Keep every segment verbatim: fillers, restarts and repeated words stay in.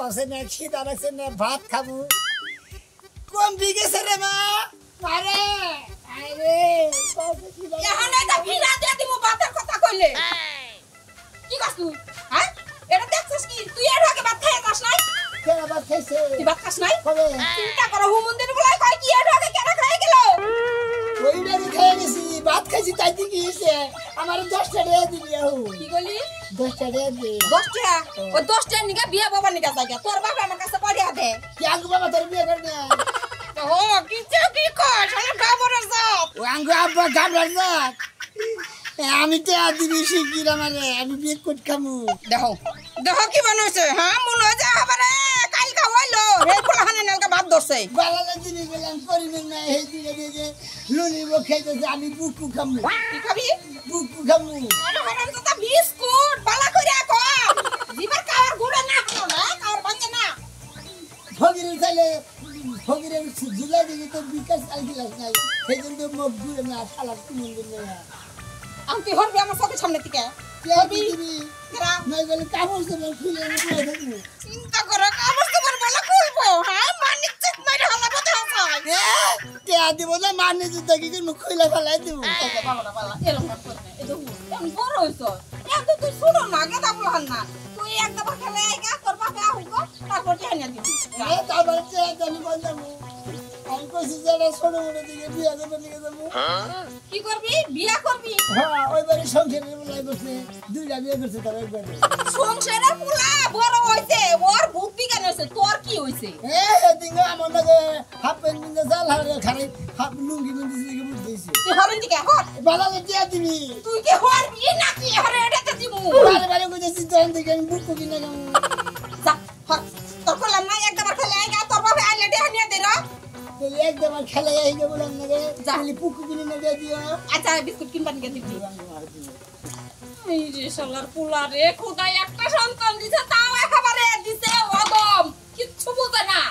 কষে না খিদা লাগছে না ভাত খাবো কম বিগেছে রে মা আরে আরে এখন এটা ভিড়া দিয়ে দিমু ভাতের কথা কইলে কি কস তুই হ্যাঁ এটা দেখছিস কি তুই এর আগে ভাত খাইয়া যাস নাই কেন ভাত খাইছে তুই ভাত খাস নাই কবে চিন্তা করো হুমন্দির বলে কয় কি এর আগে কেন খাই গেল ওইটারই খেয়ে গেছি ভাত খাইছি তাই কি হয়েছে আমার দশ টাকা দিলি আহু কি বলি দশ টাকা দে দশ টাকা ওই দশ টাকা নিকা বিয়া বাবা নিকা জায়গা তোর বাবা আমার কাছে পড়িয়া দে কি আঙ্গু বাবা তোর বিয়ে করবে ও কি চাও কি কর শালা গাবরের জাত ও আঙ্গু আব্বা গাবলার জাত আমি তো আদিবি শিগগির আমারে আমি বিয়ে কোট খামু দেখো দেখো কি বানাইছে হ্যাঁ মনে হয় যে আবারে কাল খাওয়াইলো রে কোলাহানে নালকা ভাত ধরছে বালালে দিবি বললাম করিবেন না এই দিকে দিয়ে যে লুনি বো খাইতেছে আমি বুকু খামু কি খাবি বুকু খামু আরে হারাম দাদা বিস্কুট বালা কইরা কো জিবার খাওয়ার গুড়া না হলো না খাওয়ার ভাঙে না ফকিরের চাইলে ফকিরের জুলাই দিকে তো বিকাশ চাল দিলাস নাই সেই জন্য তো মুখ ঘুরে না শালা তুমি না আমি তুই হরবি আমার চোখের সামনে থেকে কে দিবি কেরা নাই বলে কাপড় তো খুলে আমি বলে থাকবো চিন্তা করো কাগজ তোমার বলা কইবো হ্যাঁ মানিক চেক মাইরা হলা কথা আছে কে আদি বলে মানে জুতা কি মুখ খুলে ফেলাই দিব বাবা বাবা এরকম করতে না এই দেখো আমি বড় হইছো এত তুই শুনো না গেদা বলহান না তুই একবার খেলে আইগা তোর বাবা হইবো তারপর জানিয়ে দিবি এ তারপর যে আমি বললাম আমি কইছি যারা ছোট বড় দিকে বিয়া করবে নিয়ে যাবো কি করবি বিয়া করবি হ্যাঁ ওইবারে সংসারের বলাই বসে দুইটা বিয়ে করছে তার একবারে সংসারের পুলা বড় হইছে ওর বুদ্ধি কেন হইছে তোর কি হইছে এ দিঙ্গা আমার লাগে হাফ প্যান্ট পিন্দে জাল হারে খারে হাফ লুঙ্গি পিন্দে দিকে বুঝতেছি তুই হরিন দিকে হর বালালে টিয়া দিবি তুই কি হরবি নাকি হরে এটাতে দিমু বারে বারে কইতেছি তখন থেকে আমি বুক কিনে যাবো যা হর তোর কলাম না একবার খেলে আইগা তোর বাবা আইলে দে নিয়ে দে রা তো একদম খেলে আই গে বললাম না রে জাহলি পুকু কিনে না দিয়ে দিও আচ্ছা বিস্কুট কিনবা নিয়ে দিবি এই যে শালার পোলা রে খোদাই একটা সন্তান দিছে তাও একেবারে দিছে অদম কিচ্ছু বোঝে না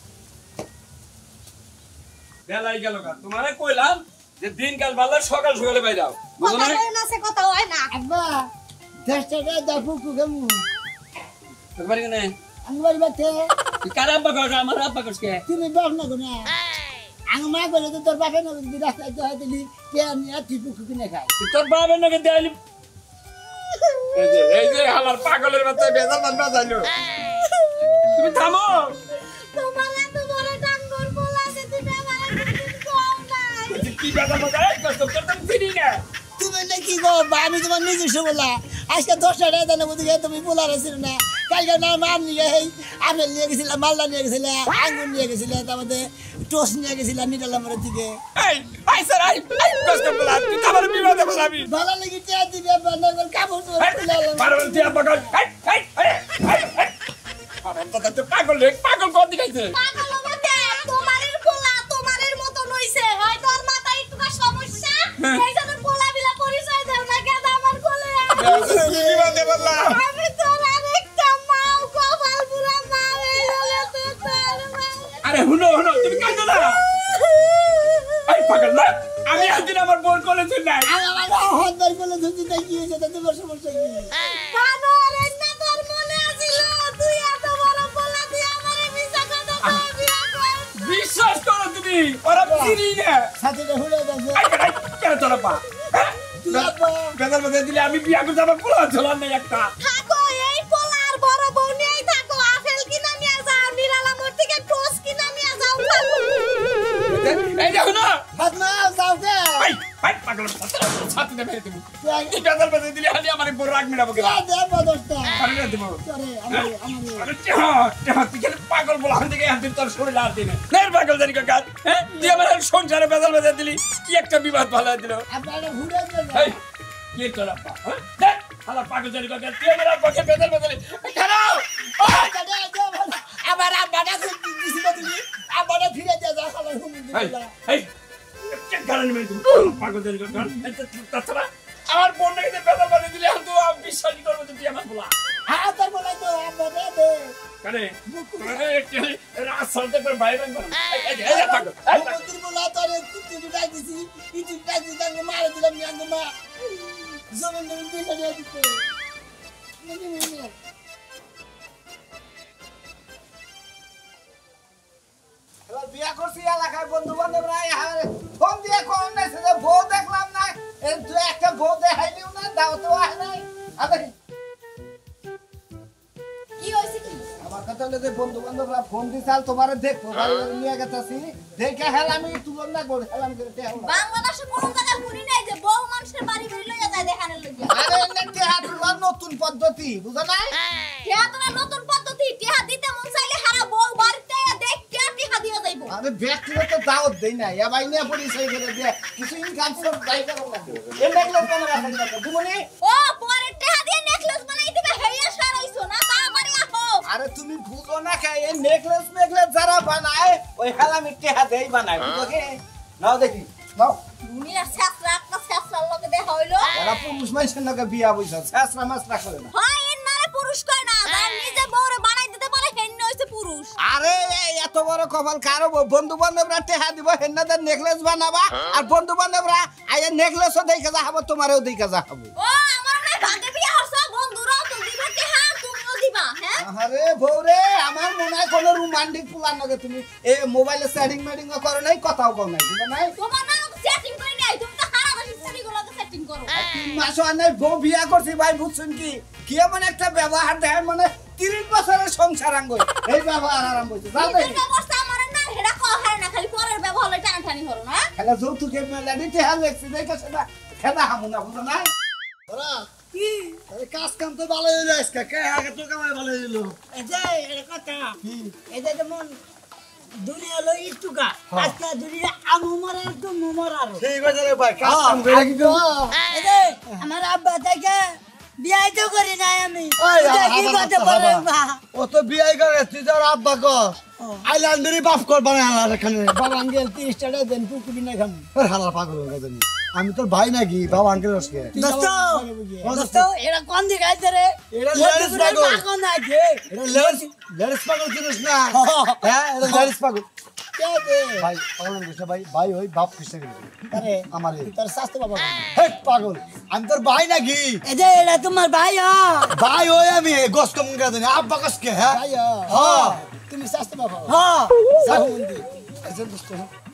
বেলাই গেল কা তোমারে কইলাম যে দিনকাল বালার সকাল সকালে বাইরাও বুঝো কথা না কই না সে কথা হয় না আব্বা দশ টাকা দাও পুকু খামু একবার কেন আমি বাড়ি বাতে কার আব্বা কর আমার আব্বা করছে তুমি বাপ না কোনা আমি মা বলে তো তোর বাপে না যদি রাস্তায় তো হয়তো কে আমি আর তুই পুকু কিনে খাই তোর বাবার নাকি দেয়ালি এই যে এই যে হালার পাগলের মতো বেজাল বান বাজাইলো তুমি থামো তোমার এত বড় ডাঙ্গর পোলা আছে তুমি আমার কিছু কও না কি বেজাল বাজাই কষ্ট করতে ফিরি না তুমি না কি গো আমি তোমার নিজস্ব বলা আজকে দশ টাকা দেন বুঝে তুমি বলা রেছিল না কালকে না মার নিয়ে এই আপেল নিয়ে গেছিলাম মালদা নিয়ে গেছিলে আঙ্গুর নিয়ে গেছিলে তার মধ্যে টোস্ট নিয়ে গেছিলাম নিটালামের দিকে এই আই স্যার আই আই কষ্ট বলা তুই আমার বিবাদে বলাবি ভালো লেগে টিয়া দিবে বান্দার কাপড় তো পারবল তুই আব্বা কর এই এই এই আরাম তো তো পাগল লে পাগল কোন দিকে আইছে পাগল মতে তোমারের পোলা তোমারের মত নইছে হয় তোর মাথায় একটু সমস্যা এই জন্য পোলা বিলা পরিচয় দেও না কেন আমার কোলে বিবাদে বলা আমি তোর আরেকটা মাও কপাল পুরা মারে হলে তো তোর আরে হুনো হুনো তুমি কাঁদো না এই পাগল না আমি একদিন আমার বোন কোলে তুই নাই আমার হদ্দার বলে ধুতি তাই কি হয়েছে তাতে বড় সমস্যা কি কানো রে না তোর মনে আছিল তুই এত বড় পোলা তুই আমারে মিছা কথা কইবি বিশ্বাস করো তুমি ওরা চিনি না সাথীটা হুড়ে যাচ্ছে এই এই কেন তোরা পা বেদাল বেদাল দিলে আমি বিয়া করতে আমার পোলা ঝোলার নেই একটা থাকো এই পোলার বড় বউ নিয়েই থাকো আপেল কিনা নিয়ে যাও নিরালামর থেকে টোস কিনা নিয়ে যাও এই দেখো না হাত না যাও কে এই এই পাগল ছাতি দে মেরে দেবো এই বেদাল বেদাল দিলে খালি আমার বড় রাগ মেরাবো কেন দে বদস্তা আরে না দেবো আরে আমার আমার আরে চাহ তুই কেন পাগল বলা হান থেকে হাত তোর শরীর আর দিনে নের পাগল জানি কাকা হ্যাঁ তুই আমার সংসারে বেদাল বেদাল দিলি কি একটা বিবাদ ভালো দিল আপনারা হুড়ে যাবে এই কি তোরা পা হ্যাঁ দেখ শালা পাগল জানি কাকা তুই আমার পক্ষে বেদাল বেদাল খারাও আবার আব্বাটা দিছিল তুমি আব্বাটা ফিরে যা যা খালা ঘুমিয়ে এই দিলা এই কে গান মেরে তুমি পাগল জানি কাকা তাছাড়া আমার বোন নাকি বেদাল বেদাল দিলে আমি তো বিশ্বাস করব তুই আমার বলা হ্যাঁ তোর বলাই তো আব্বাটা দে কারে তোরে একটু রাত সলতে করে বাইরে বের করো এই এই পাগল এই পাগল মুকুতির বলা তোর কুত্তি ডাক দিছি ইতি ডাক দিছি তাকে মারা দিলাম নিয়াঙ্গ মা জমিন জমিন পয়সা দিয়ে দিতে বিয়া করছি এলাকায় বন্ধু বান্ধবরা ফোন দিয়ে কোন নেছে যে বউ দেখলাম না এই তুই একটা বউ দেখাইলিও না দাও তো আয় নাই আরে কি হইছে কি আমার কথা হলো যে বন্ধু বান্ধবরা ফোন দিছাল তোমারে দেখবো বাড়ি নিয়ে গেতাছি দেখে হেল আমি তুলনা করে হেলাম করে দেখ বাংলাদেশে কোন জায়গায় শুনি নাই যে বহু মানুষের বাড়ি বাড়ি লইয়া যায় দেখানোর লাগি আরে নেটে হাতুর নতুন পদ্ধতি বুঝো না টিহা তোরা নতুন পদ্ধতি টিহা দিতে মন চাইলে হারা বউ বাড়িতে দেখ কে টিহা দিয়া যাইবো আরে ব্যক্তিগত দাওয়াত দেই না এ ভাই নিয়ে পরিচয় করে দে কিছু ইনকাম সোর্স দাই করো না এ নেকলেস কেন রাখা যাবে তুমি ও পরে টিহা দিয়ে নেকলেস বানাই দিবে হেয়া সারাইছো না তাড়াতাড়ি আসো আরে তুমি বুঝো না কে এই নেকলেস নেকলেস যারা বানায় ওই হালামি টেহা দেই বানায় বুঝো কি নাও দেখি নাও দুনিয়া শাস্ত্র একটা শাস্ত্রের লগে দেখা হইলো এরা পুরুষ মানুষের লগে বিয়া বইছে শাস্ত্র মাস্ত্রা করে না হয় এর নারে পুরুষ কয় না যার নিজে বউরে বানাই দিতে পারে হেন হইছে পুরুষ আরে এই এত বড় কপাল কারো বন্ধু বান্ধবরা টেহা দিব হেন্নাদের নেকলেস বানাবা আর বন্ধু বান্ধবরা আইয়া নেকলেসও দেখে যাবো তোমারও দেখে যাবো ও আমার না ভাগে বিয়া হইছে বন্ধুরাও তো দিবে টিহা তুমিও দিবা হ্যাঁ আরে বউরে আমার মনে হয় কোনো রোমান্টিক প্ল্যান লাগে তুমি এই মোবাইলে সেটিং মেটিং করো নাই কথাও কও নাই বুঝো নাই তোমার না সেটিং করে নাই তুমি তো হারা বাসি সেটিং গুলো সেটিং করো তিন মাস হয় নাই বউ বিয়া করছি ভাই বুঝছেন কি কি এমন একটা ব্যবহার দেয় মানে তিরিশ বছরের সংসার আঙ্গ এই ব্যবহার আরম্ভ হয়েছে যাও দেখি নিজের অবস্থা আমার না হেডা কহার না খালি পরের ব্যবহার লই টানটানি করো না খেলা যৌতুকের মেলা দিতে হ্যাঁ লেগছি দেখে সেটা খেলা হামু না বুঝো না ওরা কি আরে কাজ কাম তো ভালো হইলো আজকে কে আগে তো কামাই ভালো হইলো এই যে এর কথা এই যে যেমন দুনিয়া লই ইটুকা আজকে দুনিয়া আমু মারার তো মুমারার ঠিক আছে রে ভাই কাজ কাম করে কি এই যে আমার আব্বা তাকে বিয়াই তো করি নাই আমি ওই কি কথা বলে ও তো বিয়ে করে তুই তোর আব্বা কো আইল্যান্ডেরই বাপ কর বানায় হালা এখানে বাবা আঙ্কেল তিরিশ টাকা দেন পুকুরি না খাম হালা পাগল হয়ে গেছে আমি তোর ভাই নাকি বাবা আঙ্কেল ওসকে দোস্ত দোস্ত এরা কোন দিকে আইছে রে এরা লেডিস পাগল কোন আইছে এটা লেডিস লেডিস পাগল চিনিস না হ্যাঁ এটা লেডিস পাগল কে দে ভাই পাগল কৃষ্ণ ভাই ভাই ওই বাপ কৃষ্ণ আরে আমার তোর শাস্ত্র বাবা হে পাগল আমি তোর ভাই নাকি এই যে এরা তোমার ভাই হ্যাঁ ভাই ওই আমি গোস কম করে দেনি আব্বা কসকে হ্যাঁ ভাই হ্যাঁ তুমি শাস্ত্র বাবা হ্যাঁ যাও মন্দির আচ্ছা দোস্ত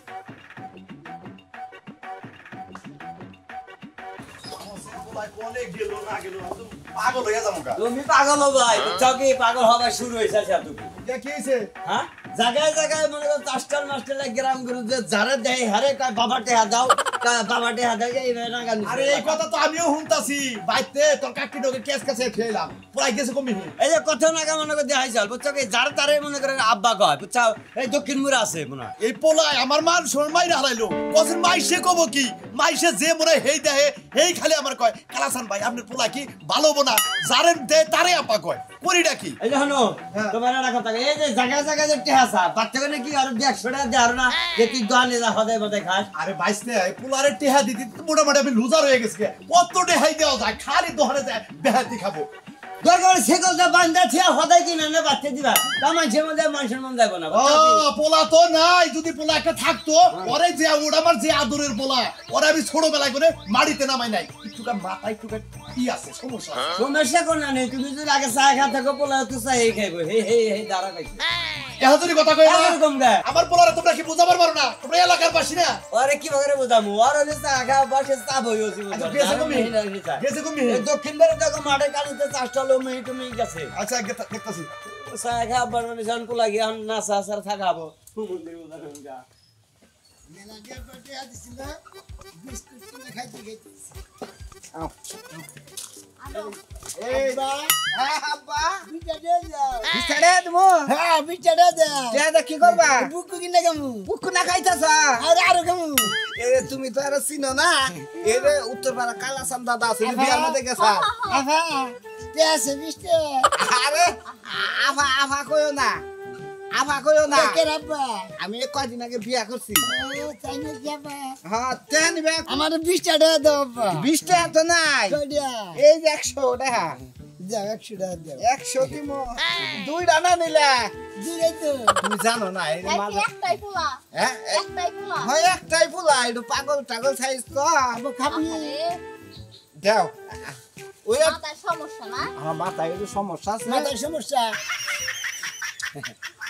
পাগল হয়ে যাবো তুমি পাগল হো ভাই বুঝছাও কি পাগল হওয়া শুরু হয়েছে তুমি কি হয়েছে হ্যাঁ জায়গায় জায়গায় মনে করো চাষটার মাস্টার গ্রাম গুরু যে যারা দেয় হারে কয় বাবা টেহা দাও বাবা টেহা দাও এই গান আরে এই কথা তো আমিও শুনতাছি বাইতে তোর কাকি ডগে কেস কাছে খেলাম পড়াই গেছে কমি এই যে কথা নাগা মনে করে দেখাই চল বুঝছো কি যার তারে মনে করেন আব্বা কয় বুঝছাও এই দক্ষিণ মুড়া আছে মনে হয়। এই পোলাই আমার মান শর্মাই না হারাইলো কসের মাইসে কব কি মাইসে যে মনে হেই দেহে হেই খালি আমার কয় কালাসান ভাই আপনার পোলা কি ভালো বোনা যারেন দে তারে আপা কয় করিটা কি এই যে হনো তোমার একটা কথা এই যে জায়গায় জায়গায় যে টেহা সা বাচ্চা করে কি আর একশো টাকা দেওয়ার না যে তুই দোয়ানে যা হদায় মদায় খাস আরে বাইসতে এই পোলারে টেহা দিতে মোটামুটি আমি লুজার হয়ে গেছে কত টেহাই দেওয়া যায় খালি দোহানে যায় বেহাতি খাবো দরকার সেকলটা বান্দা থিয়া হদায় কিনা না বাচ্চা দিবা তা মানুষের মধ্যে মানুষের মন যাবো না ও পোলা তো নাই যদি পোলা একটা থাকতো ওরে যে ওটা আমার যে আদরের পোলা ওরে আমি ছোটবেলায় করে মাটিতে নামাই নাই একটুকা মাথা একটুকা কি আছে সমস্যা সমস্যা কোন না নেই তুমি যদি আগে চা খা থাকো পোলা তো চা এই খাইবো হে হে হে দাঁড়া খাইছি এহাজুরি কথা কই না এরকম গা আমার পোলারে তোমরা কি বুঝাবার পারো না তোমরা এলাকার বাসী না আরে কি ভাবে বুঝামু আর হলে চা খা বসে চা বইছি আচ্ছা গেছে কমি গেছে কমি দক্ষিণ বেরে দেখো মাঠে কালিতে চাষটা লো মেয়ে তুমি গেছে আচ্ছা দেখতাছি চা খা বানানি জান পোলা গিয়া না চা সার থাকাবো মন্দির উদাহরণ যা মেলা দিয়ে পেটে আদিছিল বিস্কুট কিনে খাইতে খাইতে আও আলো এই বা হ্যাঁ আব্বা বিটা দে যাও বিছাড়ে দেবো হ্যাঁ বিটা দে যাও তে কি করবা বুকু কিনে গামু বুকু না খাইতাছা আর আর গামু এ তুমি তো আর চিনো না এ রে উত্তরপাড়া কালাসান দাদা আছে বিয়ার মধ্যে গেছা আফা তে আছে বিস্তে আরে আফা আফা কইও না আফা কইও না কে রাব্বা আমি কয়দিন আগে বিয়া করছি ও তাই না যাবা হ্যাঁ তে নিবে আমার বিশটা টাকা দাও আব্বা বিশ টাকা তো নাই কইডা এই যে একশো টাকা যাও একশো টাকা দাও একশো দিম দুই ডানা নিলে দিলে তো তুমি জানো না এই একই মাঝে একটাই পোলা হ্যাঁ একটাই পোলা হয় একটাই ফুলা একটু পাগল টাগল সাইজ তো আবো খাবি আরে দাও ওই মাথায় সমস্যা না আমার মাথায় একটু সমস্যা আছে মাথার সমস্যা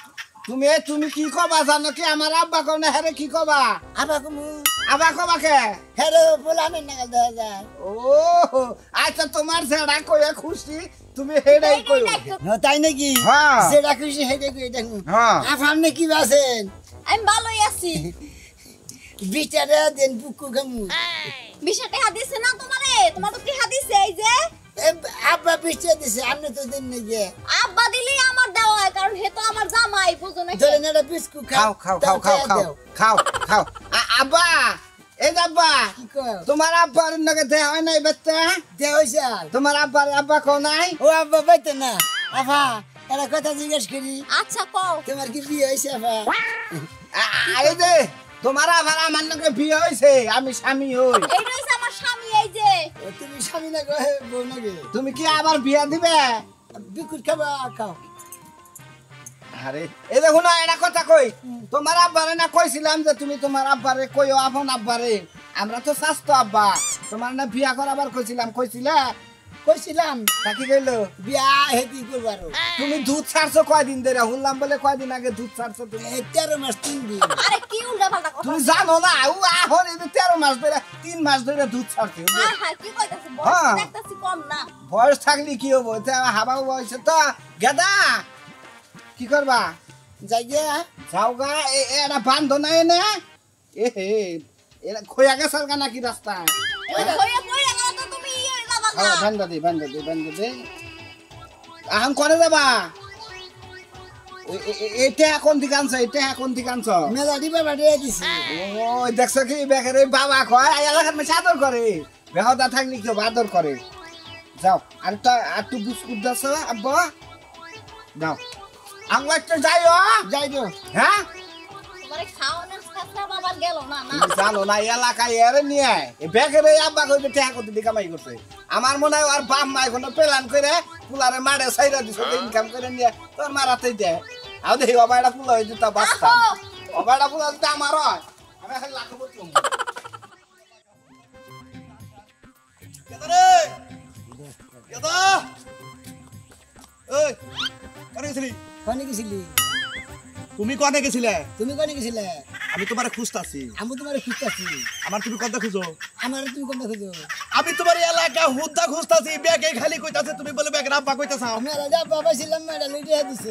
তুমি তুমি কি কবা জানো কি আমার আব্বা কোনে হেরে কি কবা আবার কমু আব্বা কবা কে হেরে পোলানে নাগাল দেখা যায় ও আচ্ছা তোমার ছেড়া কইয়া খুশি তুমি হেডাই কইও হ্যাঁ, তাই নাকি হ্যাঁ। সেটা খুশি হেঁটে কই দেখুন হ্যাঁ। আপনি কি আছেন আমি ভালোই আছি বিটারে দেন বুকু গামু বিষয়টা হাদিছে না তোমারে তোমার তো কি হাদিছে এই যে আব্বা বিটা দিছে আপনি তো দেন নাকি আব্বা দিলেই আমার দেওয়া হয় কারণ হে তো আমার জামাই বুঝো না ধরেন একটা বিস্কুট খাও খাও খাও খাও খাও খাও খাও আ- আব্বা এই যে আব্বা কি কয় তোমার আব্বার নগে দেয়া হয় নাই বেতে দে হইছে তোমার আব্বার আব্বা কো নাই ও আব্বা বাইতে না আফা একটা কথা জিজ্ঞেস করি আচ্ছা কও তোমার কি বিয়ে হয়েছে আফা আ- আ- এই যে তোমার আবার আমার নগে বিয়ে হইছে আমি স্বামী হই এইটা হইছে আমার স্বামী এই যে ও তুমি স্বামী না কহে বউ নাকি তুমি কি আবার বিয়া দিবে বিকুট খাবা খাও আরে এই দেখো না এটা কথা কই তোমার আব্বারে না কইছিলাম যে তুমি তোমার আব্বারে কইও আপন আব্বারে আমরা তো স্বাস্থ্য আব্বা তোমার না বিয়া করাবার কইছিলাম কইছিলা কইছিলাম কাকি কইলো বিয়া হেতি করবার তুমি দুধ ছাড়ছো কয়দিন ধরে শুনলাম বলে কয়দিন আগে দুধ ছাড়ছো তুমি এই তেরো মাস তিন দিন আরে কি উল্টা পাল্টা কথা তুমি জানো না ও এখন এই যে তেরো মাস ধরে তিন মাস ধরে দুধ ছাড়ছে হ্যাঁ হ্যাঁ কি কইতাছ হ্যাঁ। বয়স দেখতাছি কম না বয়স থাকলে কি হবো হাবা বয়সে তো গেদা কি করবা যাই গিয়া যাও গা এ- এ এটা বান্ধ নাই না এ হে এরা খোয়া গেছাল গা নাকি রাস্তায় এই হইয়া কইরা গেল তো তুমি ইয়ে যাবা না হ্যাঁ বান্ধ দে বান্ধ দে বান্ধ দে এখন করে যাবা এ- এ- এ- এটা এখন দিকে আনছ এটা এখন দিকে আনছ মেলা দিবা বাড়িয়ে দিছি ও দেখছ কি বেকার ওই বাবা কয় এলাকার মেয়ে আদর করে বেহদা থাকলে কেউ আদর করে যাও আর একটা আর একটু বিস্কুট দাস আব্বা যাও আমরা একটু যাইও যাই গো হ্যাঁ তোমারে খাওয়ানোর সাথে বাবার গেল না না তুমি জানো না এলাকায় এর নিয়ে এই বেকার এই আব্বা কইতে টাকা করতে দিকা মাই করছে আমার মনে হয় আর বাপ মা এখন প্ল্যান করে পুলারে মারে সাইরা দিছে ইনকাম করে নিয়ে তোর মারাতে দে আও দেখি বাবা এটা পুলা হইছে তা বাস্তা বাবা এটা পুলা হইছে আমার হয় আমি খালি লাখ বলছি কেদা রে কেদা এই কোনে গেছিলি কনে গেছিলি তুমি কোনে গেছিলে তুমি কনে গেছিলে আমি তোমারে খুঁজতাছি আমি তোমার খুঁজতাছি আমার তুমি কথা খুঁজো আমার তুমি কোনটা খুঁজো আমি তোমার এলাকা হুদ্দা খুঁজতাছি ব্যাগে খালি কইতাছে তুমি বলে ব্যাগের আব্বা কইতাছ আমি রাজা বাবা ছিলাম মেডা লইতে দিছে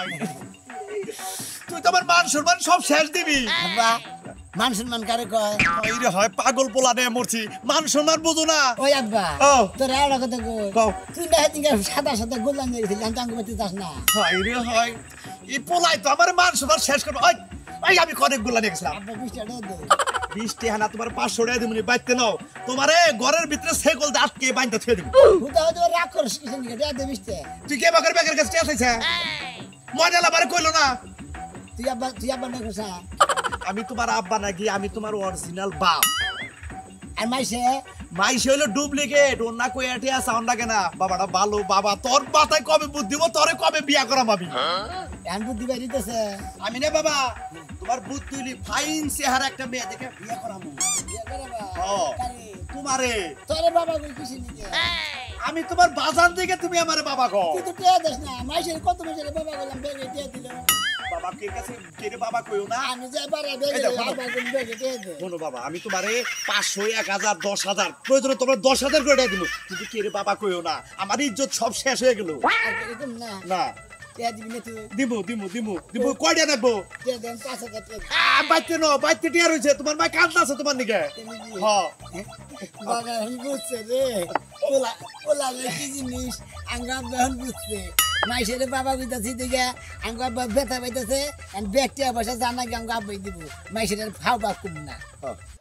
তুই তোমার মান সম্মান সব শেষ দিবি আব্বা মান সম্মান কারে কয় এই রে হয় পাগল পোলা নে মরছি মান সম্মান বুঝো না ওই আব্বা ও। তোর আর কথা কই কও। তুই না হেতিকে সাদা সাদা গোলাম নিয়ে গেছিলি আমি টাঙ্গু বাতি যাস না হয় রে হয় এই পোলাই তো আমার মান সম্মান শেষ করবো ওই ওই আমি অনেক গুলা নিয়ে গেছিলাম আব্বা বিশটা টাকা দে বৃষ্টি হানা তোমার পাঁচশো টাকা দিবনি বাইতে নাও তোমারে ঘরের ভিতরে সেগল দিয়ে আটকে বাইতে ছেড়ে দিবি হুদা হয়তো রাগ করিস কিছু নিকে টাকা দে বিশটা তুই কে বাকের ব্যাগের কাছে আসেছে ময়না লাবারে কইলো না তুই আব্বা তুই আব্বা না কইছা আমি তোমার আব্বা নাকি আমি তোমার অরিজিনাল বাপ আর মাইসে মাইসে হলো ডুপ্লিকেট ওর না কই এটি আছে অন্য কেনা বাবাটা ভালো বাবা তোর মাথায় কবে বুদ্ধি দিব তোরে কবে বিয়া করাম আমি এখন বুদ্ধি বাই দিতেছে আমি না বাবা তোমার বুদ্ধি হইলি ফাইন চেহারা একটা মেয়ে দেখে বিয়া করাবো বিয়ে করাবা ও। কারে? তোমারে তোরে বাবা কই খুশি নিকে আমি তোমার বাজার দিকে তুমি আমারে বাবা কো তুই তো টাকা দিস না মাইসের কত মাসের বাবা বললাম বেগে টাকা দিল বাবা কে কাছে কে রে বাবা কইও না আমি যাই পারে বেগে এই দেখো, বাবা কোন বেগে টাকা দে শোনো বাবা আমি তোমারে পাঁচশো এক হাজার দশ হাজার প্রয়োজনে তোমার দশ হাজার করে দিব কিন্তু কে রে বাবা কইও না আমার ইজ্জত সব শেষ হয়ে গেল আর এরকম না না টাকা দিবি না তুই দিব দিব দিব দিব কয়টা নেবো টাকা দেন পাঁচ হাজার টাকা বাইতে নো বাইতে টিয়ার হইছে তোমার মা কান্দা আছে তোমার নিকে হ বাবা এখন বুঝছে রে ওলা ওলা কি জিনিস আঙ্গা বেহন বুঝছে মাইসের বাবা কইতাছি দিকে আঙ্গা আব্বা ব্যথা পাইতেছে ব্যাগটা বসে জানা আঙ্গা আব্বাই দিব মাইসের ফাও বা কম না